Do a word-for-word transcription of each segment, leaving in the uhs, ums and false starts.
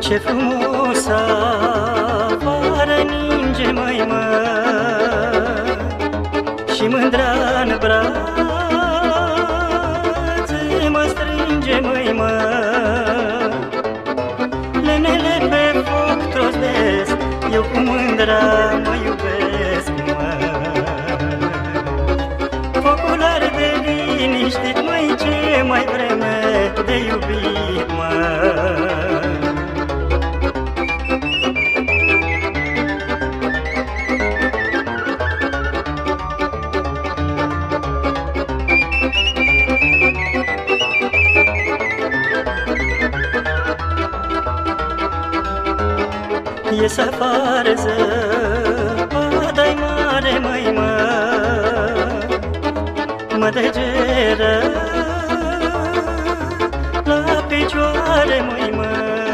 Ce frumos afară ninge, măi, mă, și mândra-n brațe mă strânge, măi, mă. Lenele pe foc trosnesc, eu cu mândra mă iubesc, mă. Focul arde liniștit, măi, ce mai vreme de iubit, mă. Ies afară, zăpada-i mare, măi, mă, mă degeră la picioare, măi, mă.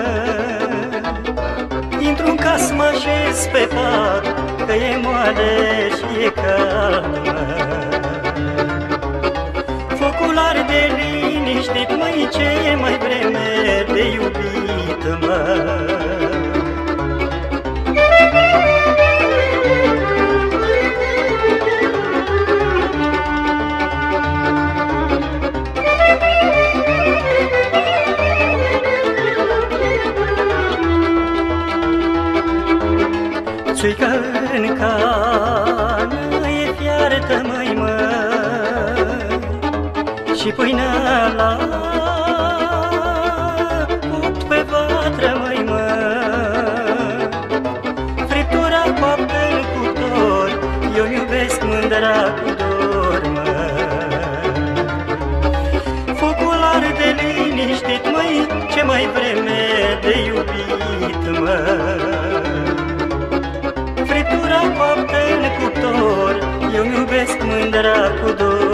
Intru-n casă, mă așez pe pat, că e moale și e cald, mă. Focul arde liniștit, măi, ce mai vreme de iubit, mă. Țuica în cană e fiartă, măi, mă, și pâinea la copt pe vatră, măi, mă. Friptura coaptă în cuptor, eu iubesc mândra cu dor, mă. Focul arde liniștit, măi, ce mai vreme de iubit, mă. Friptura coaptă în cuptor, eu iubesc mândra cu dor.